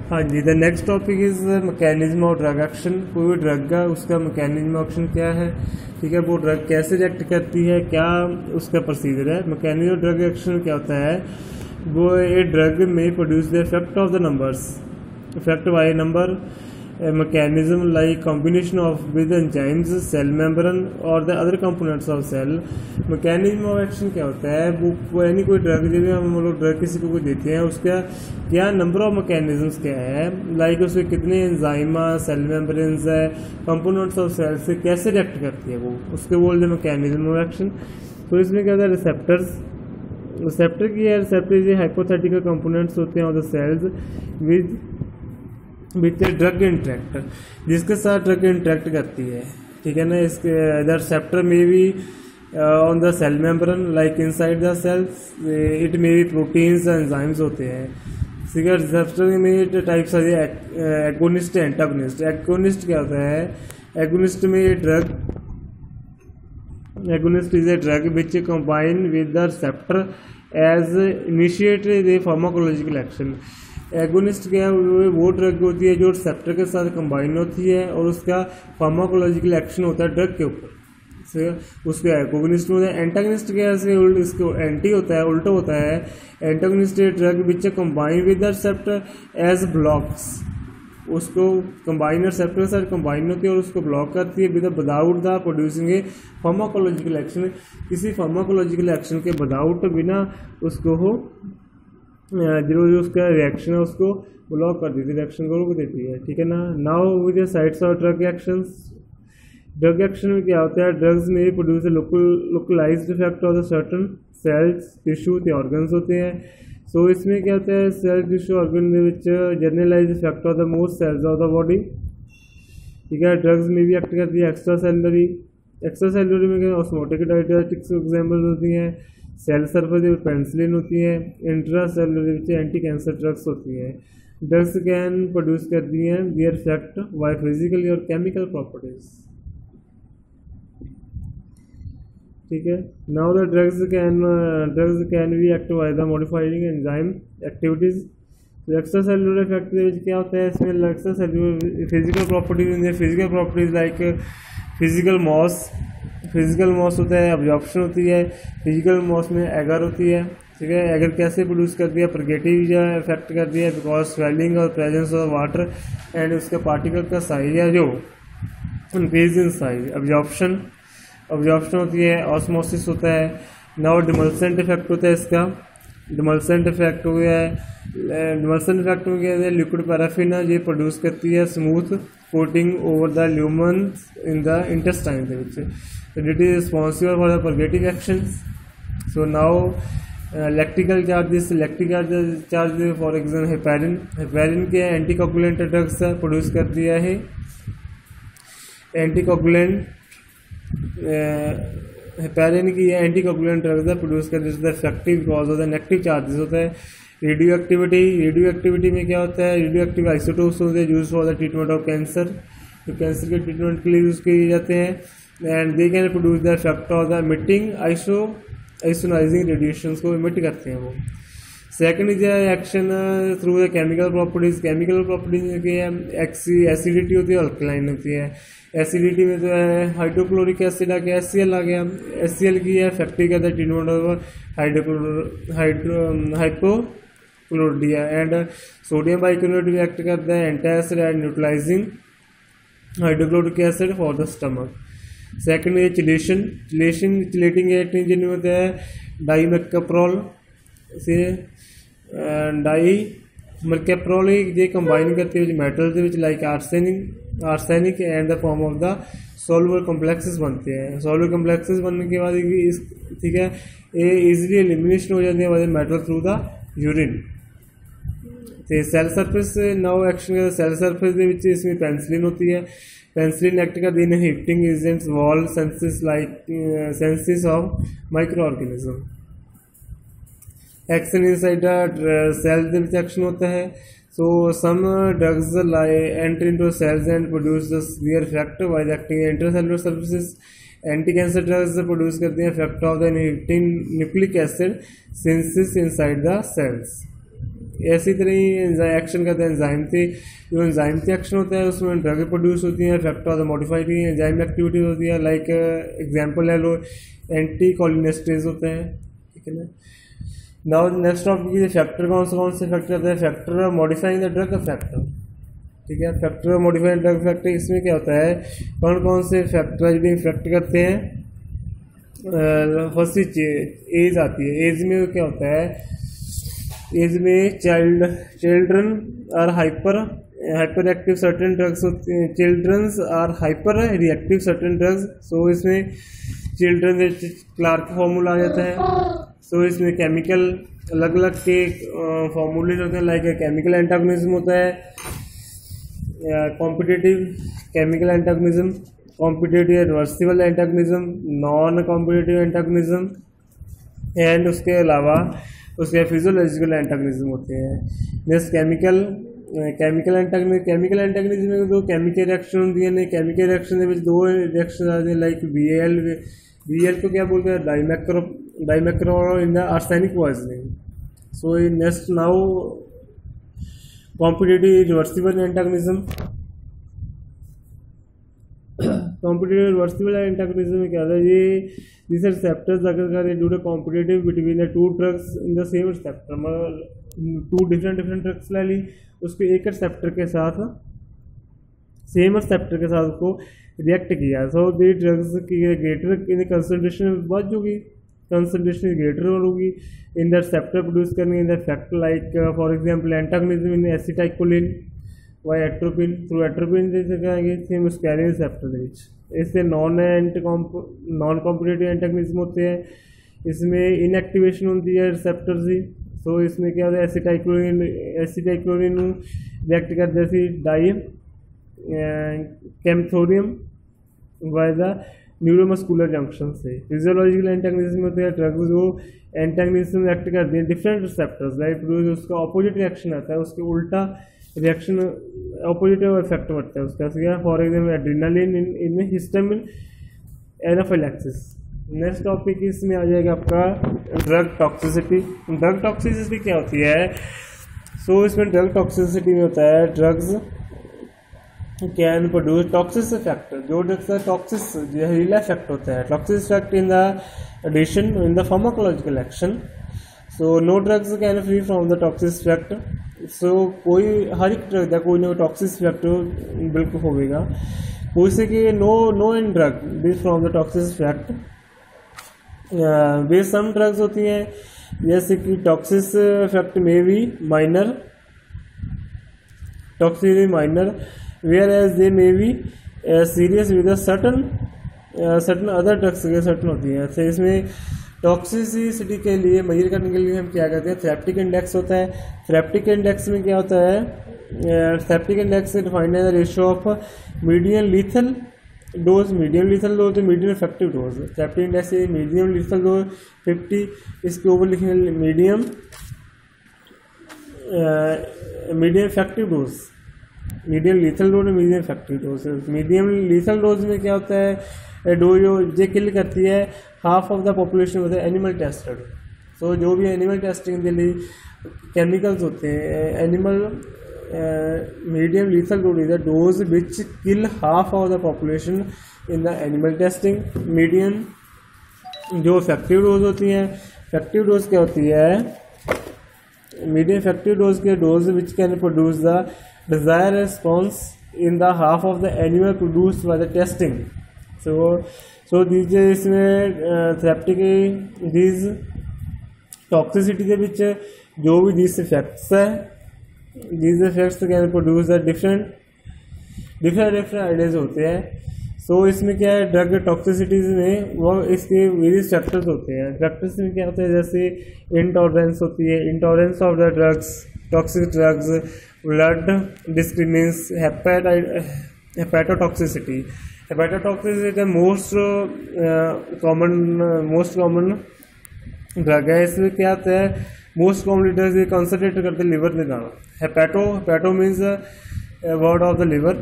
हाँ जी, the next topic is mechanism of drug action. कोई भी ड्रग का उसका मैकेनिज्म ऑफ एक्शन क्या है, ठीक है, वो ड्रग कैसे रिएक्ट करती है, क्या उसका प्रोसीजर है। मैकेनिज्म ऑफ ड्रग एक्शन क्या होता है, वो ए ड्रग में produce the effect of the numbers, effect by number mechanism like combination of with enzymes, cell membrane और the other components of cell। mechanism of action क्या होता है, वो यानी कोई ड्रग जब हम लोग ड्रग किसी को देते हैं उसका क्या नंबर ऑफ मैकेनिज्म्स क्या है, लाइक उसके कितने एंजाइम, सेल मेम्ब्रेन्स है, कंपोनेंट्स ऑफ सेल से कैसे रिएक्ट करती है वो, उसके बोलते हैं मैकेनिज्म ऑफ एक्शन। तो इसमें क्या होता है, रिसेप्टर की है, रिसेप्टर हाइपोथेटिकल कंपोनेंट्स होते हैं of the cells with drug interact, जिसके साथ ड्रग इंटरेक्ट करती है, ठीक है ना। इसके द रिसेप्टर में भी on the cell membrane like inside the cells, it में भी प्रोटीन्स एंजाइम्स होते हैं। रिसेप्टर में types are agonist antagonist. Agonist क्या होता है, एगोनिस्ट में drug, agonist is a drug which combine with the receptor as initiate the pharmacological action. Agonist क्या है, वो ड्रग होती है जो रिसेप्टर के साथ कंबाइन होती है और उसका फार्माकोलॉजिकल एक्शन होता है ड्रग के ऊपर, उसका एगोनिस्ट होता है। एंटागनिस्ट क्या है, इसको एंटी होता है, उल्टा होता है। Antagonist drug which combine with the receptor as blocks, उसको कंबाइन रिसेप्टर के साथ कंबाइन होती है और उसको ब्लॉक करती है without the producing a pharmacological action. किसी फार्माकोलॉजिकल एक्शन के विदाउट, बिना उसको हो जो उसका रिएक्शन है उसको ब्लॉक कर देती है, रिएक्शन को रोक देती है, ठीक है ना। Now with the sides of drug actions. Drug action में क्या होता है, ड्रग्स में produce localized effect of the certain cells, tissue ते ऑर्गन्स होते हैं। सो इसमें क्या होता है, cell tissue organ generalize effect of the most cells of the body, ठीक है। ड्रग्स में भी एक्ट करती है एक्स्ट्रा सेलुलरी, एक्स्ट्रा सेलुलरी में ऑस्मोटिक डायरेटिक्स एग्जाम्पल होती हैं। सेल सरफेस पेंसिलिन होती है। Intracellular anti cancer drugs होती हैं। ड्रग्स कैन प्रोड्यूस करती हैं दियर इफेक्ट बाय फिजिकली और केमिकल प्रॉपर्टीज, ठीक है। Now the drugs can be act by the modifying enzyme activities. Extracellular effect क्या होता है, इसमें extracellular physical properties, physical properties like physical mass होता है, अब्जॉर्प्शन होती है। फिजिकल मॉस में एगर होती है, ठीक है। एगर कैसे प्रोड्यूस करती है, परगेटिव इफेक्ट करती है बिकॉज स्वेलिंग और प्रेजेंस ऑफ वाटर एंड उसके पार्टिकल का साइज है जो इंक्रीज इन साइज। अब्जॉर्प्शन होती है, ऑस्मोसिस होता है। नाउ डिमल्सेंट इफेक्ट होता है इसका, डिमल्सेंट इफेक्ट हो गया है। डिमल्सेंट इफेक्ट में क्या है, लिक्विड पैराफिन ये प्रोड्यूस करती है smooth coating over the lumen in the intestine ਦੇ ਵਿੱਚ। It is responsible for the purgative actions. So now electrical charges for example heparin के एंटीकोगुलेंट ड्रग्स प्रोड्यूस करती है। एंटीकोगुलेंट हेपेरिन की एंटीकोगुलेंट ड्रग्स प्रोड्यूस करती है effective because of the negative charges होता है। रेडियो एक्टिविटी में क्या होता है, रेडियो आइसोटोप्स होते हैं use for the treatment of cancer, तो कैंसर के ट्रीटमेंट के लिए यूज किए जाते हैं। And they can produce the effect of the emitting ionizing radiations को इमिट करते हैं वो। Second is action through the chemical properties. Chemical properties की एसिडिटी होती है, अल्कलाइन होती है। एसिडिटी में तो है हाइड्रोक्लोरिक एसिड आ गया, HCl आ गया। HCl की है इफेक्टिव करता है treatment of hypochlorhydria. And sodium bicarbonate भी एक्ट करता है antacid and neutralizing hydrochloric acid for the stomach. Second है चिलेटिंग एजेंट जिनमें होता है डाइमेकैप्रोल से डाइमरकैप्रोल ये कंबाइन करते हुए metals like arsenic and the form of the soluble complexes बनते हैं। सॉल्युबल कॉम्प्लेक्सेस बनने के बाद ठीक है ये इजीली एलिमिनेशन हो जाते हैं मेटल थ्रू द यूरिन। तो cell surface now action cell surface इसमें पेंसिलिन होती है। पेंसिलिन एक्ट करती है heating agents wall synthesis of microorganism. Action inside the cell action होता है। So some drugs enter into cells and produce the severe effect by acting intracellular surfaces. Anti-cancer drugs produce करते हैं effect of the inhibiting nucleic acid synthesis inside the cells. ऐसी तरह ही action करते हैं enzyme से, जो एंजाइम से action होता है उसमें ड्रग प्रोड्यूस होती है, factor of the modified enzyme activities होती है, लाइक एग्जांपल ले लो एंटी कोलिनेस्टेज होता है, ठीक है ना। नाउ नेक्स्ट टॉपिक फैक्टर कौन से फैक्टर होता है, factor modifying the drug factor, ठीक है। फैक्टर मॉडिफाइंग ड्रग फैक्टर, इसमें क्या होता है, कौन से फैक्टर जो इफेक्ट करते हैं। फर्स्ट एज आती है, एज में क्या होता है, एज में children are hyperactive certain drugs होते हैं, childrens are hyperreactive certain drugs. So इसमें चिल्ड्रन क्लार्क फॉर्मूला आ जाता है। सो इसमें केमिकल अलग अलग के फॉर्मूले होते हैं, लाइक केमिकल एंटागोनिज्म होता है, competitive chemical antagonism, competitive reversible antagonism, non competitive antagonism and उसके अलावा उसके फिजियोलॉजिकल एंटागोनिज्म होते हैं। जैसे केमिकल एंटागोनिज्म में दो केमिकल रिएक्शन होती है, केमिकल रिएक्शन में दो रिएक्शन आते हैं, लाइक बीएल को क्या बोलते हैं, dimercaprol in the arsenic poisoning. So next now competitive reversible antagonism. Competitive reversible antagonism में क्या होता है, ये these receptors अगर करें do competitive between the two drugs in the same receptor, मतलब टू डिफरेंट ड्रग्स ले ली, उसको एक रिसेप्टर के साथ सेम रिसेप्टर के साथ उसको रिएक्ट किया, सो दी ड्रग्स की ग्रेटर इन कंसंट्रेशन बढ़ जाएगी, कंसंट्रेशन ग्रेटर होगी इन द रिसेप्टर प्रोड्यूस करने in the effect, like for example antagonism in acetylcholine by atropine, through atropine जैसे कहेंगे सेम उसके रिसेप्टर के बीच। इससे नॉन कॉम्पिटिटिव एंटागोनिज्म होते हैं, इसमें इनएक्टिवेशन होती है रिसेप्टर से। सो इसमें क्या होता है, एसिटाइक्लोरिन रिएक्ट कर जैसी decamethonium by the neuromuscular junction से। फिजियोलॉजिकल एंटागोनिज्म होते हैं ड्रग्स जो एंटागोनिज्म रिएक्ट करते हैं डिफरेंट रिसेप्टर्स, लाइक उसका ऑपोजिट रिएक्शन आता है, उसके उल्टा रिएक्शन ऑपोजिट इफेक्ट बढ़ता है उसका। For example adrenaline in histamine anaphylaxis. Next topic इसमें आ जाएगा आपका ड्रग टॉक्सिसिटी। ड्रग टॉक्सिसिटी क्या होती है, सो इसमें ड्रग टॉक्सिसिटी में होता है drugs can produce toxic effect, जो ड्रग्स का टॉक्सिस जहरीला इफेक्ट होता है, toxic effect in the addition in the pharmacological action. So no drugs can free from the toxic effect. So कोई हर एक ड्रग का कोई ना टॉक्सिस इफेक्ट बिल्कुल होगा, कोई से कि no in drug be from the toxic effect. वे सम ड्रग्स होती हैं जैसे कि टॉक्सिस इफेक्ट में भी minor, toxicity minor, whereas they may be serious with certain other drugs के सर्टन होती हैं। तो इसमें टॉक्सिसिटी के लिए मेजर करने के लिए हम क्या करते हैं, थेरेप्टिक इंडेक्स होता है। थेरेप्टिक इंडेक्स में क्या होता है, थेरेप्टिक इंडेक्स डिफाइंड है the ratio of medium lethal dose, medium effective dose. Therapeutic index medium lethal dose 50, इसके ऊपर लिखेंगे medium effective dose, medium lethal dose, medium effective dose. Medium lethal dose में क्या होता है, डोज जो किल करती है हाफ ऑफ द पॉपुलेशन होता है एनिमल टेस्टेड। सो जो भी एनिमल टेस्टिंग के लिए केमिकल्स होते हैं, animal medium lethal dose is the dose which kill half of the population in the animal testing. Medium जो इफेक्टिव डोज होती हैं, इफेक्टिव डोज क्या होती है, मीडियम इफेक्टिव डोज के dose which can produce the desire response in the half of the animal produced by the testing. So these इसमें therapeutic these toxicity के बीच जो भी दीज इफेक्ट्स है, these effects can produce the different ideas होते हैं। So इसमें क्या है, ड्रग टॉक्सिसिटीज में वो इसके वेरियस फैक्टर्स होते हैं। फैक्टर्स में क्या होता है, जैसे इंटॉलरेंस होती है, intolerance of the drugs, toxic drugs, blood discriminance, hepatotoxicity. Hepatotoxicity most common drug है। इसमें क्या होता है, मोस्ट कॉमनली ड्रग्स कंसंट्रेट करते हैं लिवर में जाना। Hepato means word of the liver.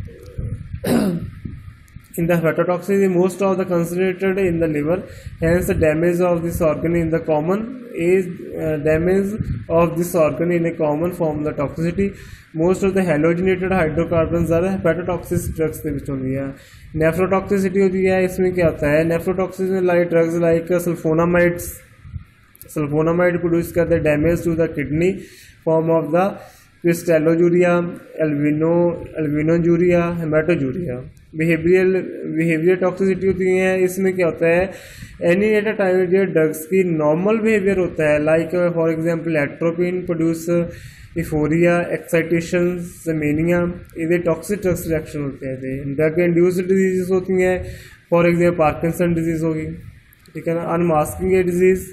In the hepatotoxicity, most of the concentrated in the liver, hence the damage of this organ in the common is damage of this organ in a common form the toxicity. Most of the halogenated hydrocarbons are hepatotoxic drugs के बीच होती है. Nephrotoxicity होती है, इसमें क्या होता है, nephrotoxic में like drugs like sulphonamide produce करते हैं damage to the kidney form of the crystalluria, albuminuria, haematuria. Behaviour toxicity होती है, इसमें क्या होता है, एनी एट अ टाइम जो ड्रग्स की नॉर्मल बिहेवियर होता है like for example atropine produce euphoria, excitation, mania, ये टॉक्सिक ड्रग्स रिएक्शन होते हैं. ड्रग इंड्यूस्ड डिजीज होती हैं, फॉर एग्जाम्पल पार्किंसन डिजीज होगी, ठीक है ना. अनमास्किंग डिजीज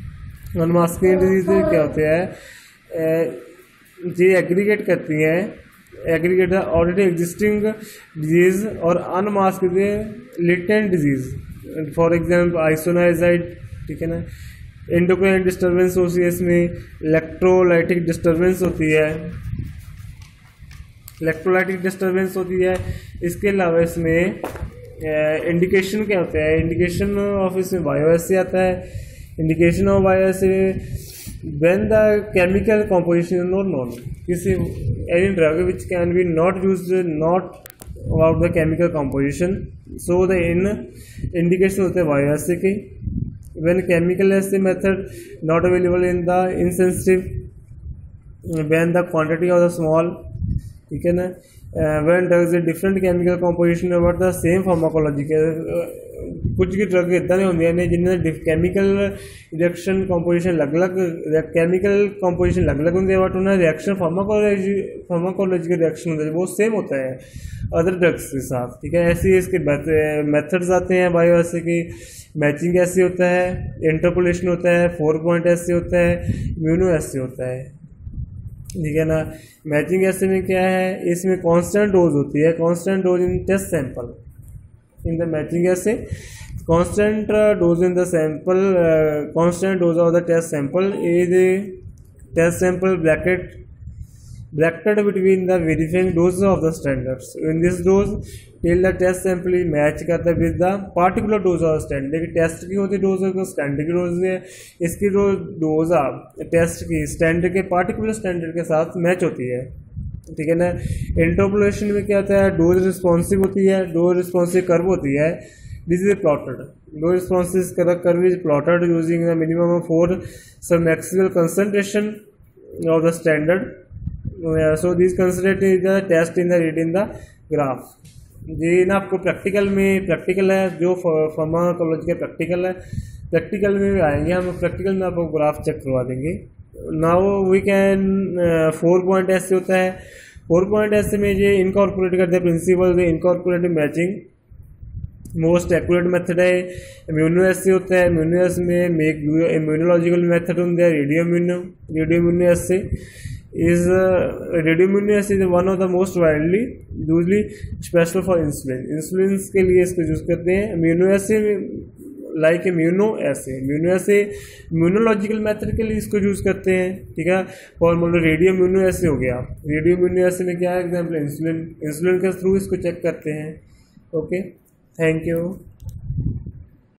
क्या होते हैं, ये एग्रीगेट करती हैं, एग्रीगेट ऑलरेडी एग्जिस्टिंग डिजीज और unmask latent disease, for example isoniazid, ठीक है ना. एंडोक्राइन डिस्टर्बेंस होती है, इसमें इलेक्ट्रोलाइटिक डिस्टर्बेंस होती है, इसके अलावा इसमें इंडिकेशन क्या होता है, इंडिकेशन ऑफ इसमें बायोएस से आता है. Indication of bioassay when the chemical composition is not known, किसी any drug which can be not used not about the chemical composition, so the indication होते हैं बायोएस की. when chemical assay method not available in the insensitive, when the quantity of the small, ठीक है ना. when drugs a different chemical composition about the same pharmacology, कुछ की drug इदा नहीं होंगे ने जिन्हें केमिकल रिएक्शन कंपोजिशन अलग-अलग होंगे, बट उन्हें रिएक्शन फार्माकोलॉजिकल रिएक्शन होता है वो सेम होता है अदर ड्रग्स के साथ, ठीक है. ऐसे ही इसके मेथड्स आते हैं बायोएसे की. मैचिंग ऐसे होता है, इंटरपोलेशन होता है, 4 पॉइंट ऐसे होता है, इम्यूनो ऐसे होता है, ठीक है ना. मैचिंग ऐसे में क्या है, इसमें कांस्टेंट डोज होती है, constant dose in test sample. in the matching assay, constant dose in the sample, constant dose of the test sample is a test sample bracketed between the verifying doses of the standards. In this dose till the test sample is match करता है with the particular dose of standard. देखिए test की होती dose है, standard की dose है, इसकी dose test की स्टैंडर्ड के पार्टिकुलर स्टैंडर्ड के साथ मैच होती है, ठीक है ना. इंटरपोलेशन में क्या होता है, डोज रिस्पॉन्सिव होती है, डोज रिस्पॉन्सिव कर्व होती है. This is plotted, dose responsive curve is plotted using the minimum of 4 some maximal concentration of the standard. So this concentration is the test in the read in the graph. ये ना आपको practical है, जो pharmacology का practical में आएंगे हम, practical में आपको ग्राफ चेक करवा देंगे. नाउ वी कैन 4 पॉइंट ऐसे होता है. 4 पॉइंट ऐसे में ये इनकॉर्पोरेट करते हैं principle incorporative matching. Most accurate method है इम्यूनो ऐसे होता है. इम्यूनो ऐसे में मेक इम्यूनोलॉजिकल मेथड होंगे radioassay is one of the most widely usually special for insulin के लिए इसको यूज करते हैं. इम्यूनो ऐसे लाइक इम्यूनोलॉजिकल मेथड के लिए इसको यूज करते हैं, ठीक है. और मतलब रेडियो इम्यूनो ऐसे हो गया, रेडियो इम्यूनो ऐसे में क्या है, एग्जाम्पल इंसुलिन के थ्रू इसको चेक करते हैं. Okay, thank you.